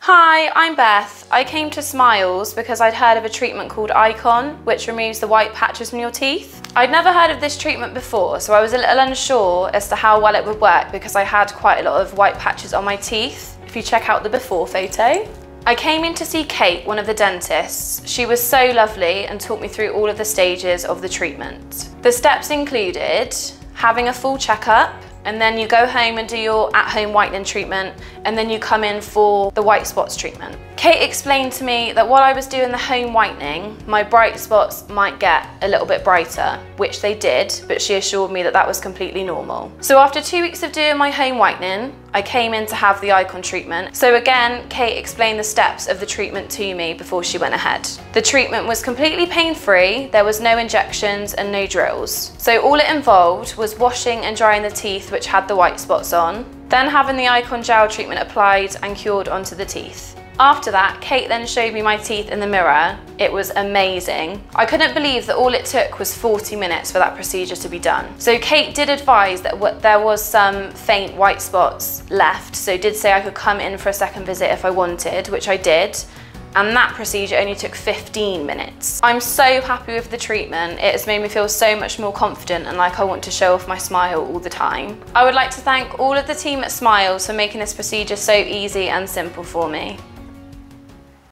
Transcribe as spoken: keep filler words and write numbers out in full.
Hi, I'm Beth. I came to Smiles because I'd heard of a treatment called Icon, which removes the white patches from your teeth. I'd never heard of this treatment before, so I was a little unsure as to how well it would work because I had quite a lot of white patches on my teeth, if you check out the before photo. I came in to see Kate, one of the dentists. She was so lovely and talked me through all of the stages of the treatment. The steps included having a full checkup, and then you go home and do your at-home whitening treatment, and then you come in for the white spots treatment. Kate explained to me that while I was doing the home whitening, my bright spots might get a little bit brighter, which they did, but she assured me that that was completely normal. So after two weeks of doing my home whitening, I came in to have the Icon treatment. So again, Kate explained the steps of the treatment to me before she went ahead. The treatment was completely pain-free, there was no injections and no drills. So all it involved was washing and drying the teeth which had the white spots on, then having the Icon gel treatment applied and cured onto the teeth. After that, Kate then showed me my teeth in the mirror. It was amazing. I couldn't believe that all it took was forty minutes for that procedure to be done. So Kate did advise that there was some faint white spots left, so did say I could come in for a second visit if I wanted, which I did. And that procedure only took fifteen minutes. I'm so happy with the treatment. It has made me feel so much more confident and like I want to show off my smile all the time. I would like to thank all of the team at Smiles for making this procedure so easy and simple for me.